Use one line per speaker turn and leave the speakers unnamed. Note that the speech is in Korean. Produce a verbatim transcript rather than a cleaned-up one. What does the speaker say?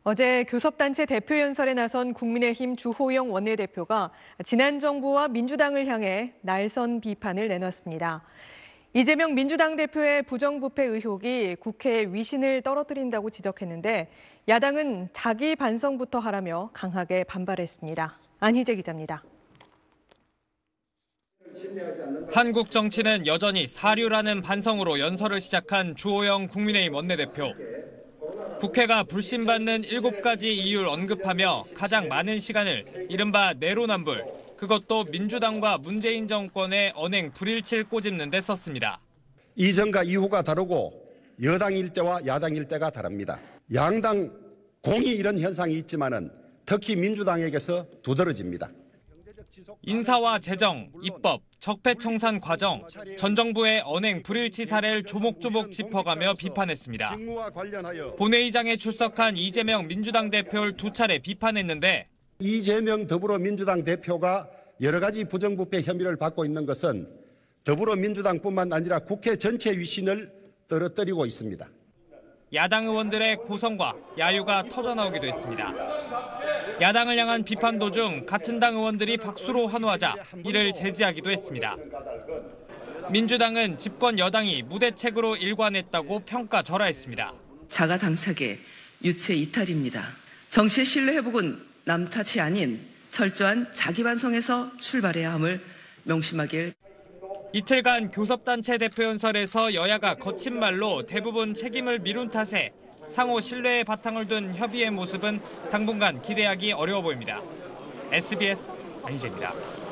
어제 교섭단체 대표연설에 나선 국민의힘 주호영 원내대표가 지난 정부와 민주당을 향해 날선 비판을 내놨습니다. 이재명 민주당 대표의 부정부패 의혹이 국회의 위신을 떨어뜨린다고 지적했는데 야당은 자기 반성부터 하라며 강하게 반발했습니다. 안희재 기자입니다.
한국 정치는 여전히 사류라는 반성으로 연설을 시작한 주호영 국민의힘 원내대표. 국회가 불신받는 일곱 가지 이유를 언급하며 가장 많은 시간을 이른바 내로남불, 그것도 민주당과 문재인 정권의 언행 불일치를 꼬집는 데 썼습니다.
이전과 이후가 다르고 여당일 때와 야당일 때가 다릅니다. 양당 공히 이런 현상이 있지만은 특히 민주당에게서 두드러집니다.
인사와 재정, 입법, 적폐청산 과정, 전 정부의 언행 불일치 사례를 조목조목 짚어가며 비판했습니다. 본회의장에 출석한 이재명 민주당 대표를 두 차례 비판했는데
이재명 더불어민주당 대표가 여러 가지 부정부패 혐의를 받고 있는 것은 더불어민주당뿐만 아니라 국회 전체 위신을 떨어뜨리고 있습니다.
야당 의원들의 고성과 야유가 터져나오기도 했습니다. 야당을 향한 비판 도중 같은 당 의원들이 박수로 환호하자 이를 제지하기도 했습니다. 민주당은 집권 여당이 무대책으로 일관했다고 평가절하했습니다.
자가당착의 유체 이탈입니다. 정치의 신뢰 회복은 남 탓이 아닌 철저한 자기 반성에서 출발해야 함을 명심하길.
이틀간 교섭단체 대표연설에서 여야가 거친 말로 대부분 책임을 미룬 탓에 상호 신뢰의 바탕을 둔 협의의 모습은 당분간 기대하기 어려워 보입니다. 에스비에스 안희재입니다.